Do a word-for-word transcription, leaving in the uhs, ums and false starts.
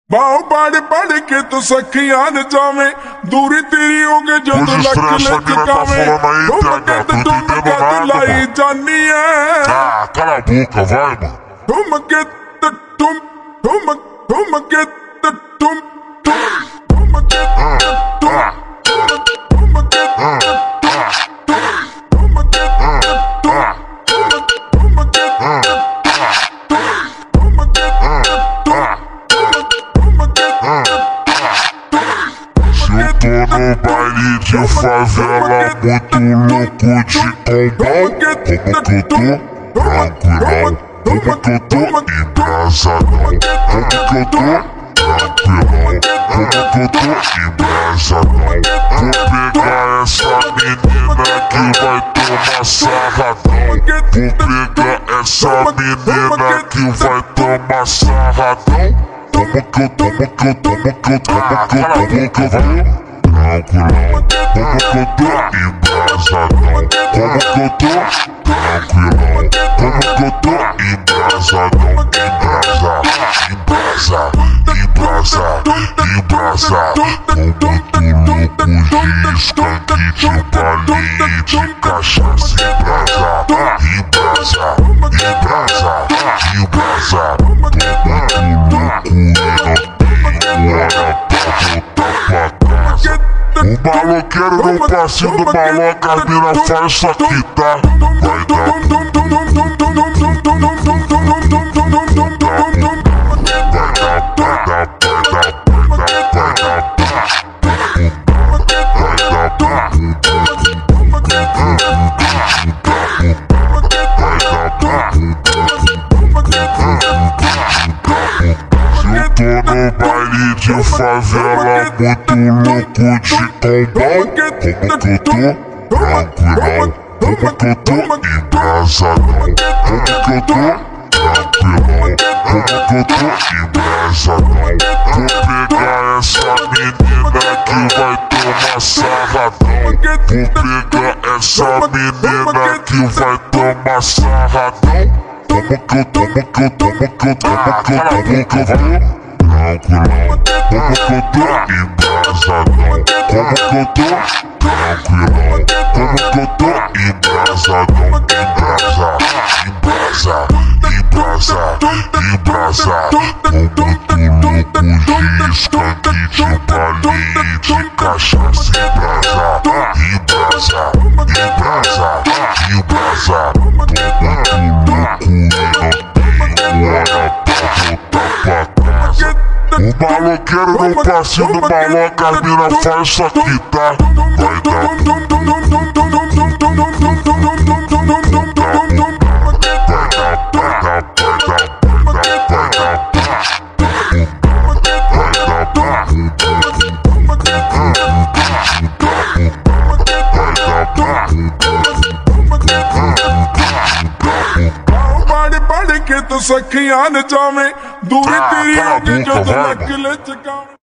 बाहों बाड़े बाड़े के तो सखियां न जावे दूरी तेरी हो के जो तो लक लक कावे तुम कहते तुम कहते लाई जानी है Ah, cala a boca, vai, mano. तुम कहते तुम तुम तुम कहते तुम तुम तुम कहते तुम तुम कहते Tô no baile de favela, muito louco de combão. Como que eu tô? Tranquilão. Como que eu tô? Embrasadão. Como que eu tô? Tranquilão. Como que eu tô? Embrasadão. Vou pegar essa menina que vai tomar sarradão. Vou pegar essa menina que vai tomar sarradão. Como que eu tô? Como que eu tô? Como que eu tô? Como que eu tô? Como que eu vou? Tranquilão, como que eu tô? Embrasadão. Como que eu tô? Tranquilão, como que eu tô? Embrasadão. Embrasa, embrasa, embrasa, embrasa. Com muito louco de skunk, de balinha, de cachaça. Embrasa, embrasa, embrasa, embrasa. Tô muito louco e não tenho hora pra voltar pra casa. O maloqueiro no passinho do maloca, as mina faz isso aqui, tá? Vai dar pum, pum, pum, pum, pum, pum, pum, pum, pum, pum, pum, pum, pum, pum, pum. Vai dar, vai dar, vai dar, vai dar, vai dar pum, vai dar pum, pum, pum, pum, eu tô no baile de favela, muito louco de combão. Como que eu tô? Tranquilão. Como que eu tô? Embrasadão. Como que eu tô? Tranquilão. Como que eu tô? Embrasadão. Vou pegar essa menina que vai tomar sarradão. Vou pegar essa menina que vai tomar sarradão. Como que eu tô? Como que eu tô? Como que eu tô? Como que eu tô? Como que eu vou? Tranquilão, como que eu tô? Embrasadão. Como que eu tô? Tranquilão, como que eu tô? Embrasadão. Embrasa, embrasa, embrasa, embrasa. Com muito louco de skunk, de balinha, de cachaça. Embrasa, embrasa, embrasa, embrasa. Tô muito louco e não tenho hora pra voltar pra casa. O maloqueiro no passinho do maloca, as mina faz isso aqui, tá? Vai dar pum, pum, pum, pum, pum, pum, pum, pum, pum, pum, pum, pum, pum, pum. Vai dar, vai dar, vai dar, vai dar, vai dar pum, vai dar pum, pum, pum, pum, pum, vai dar pum, pum, pum. बाड़े बाड़े के तो सखियां न जावे दूरी तेरी हो के जो तो लक लक कावे।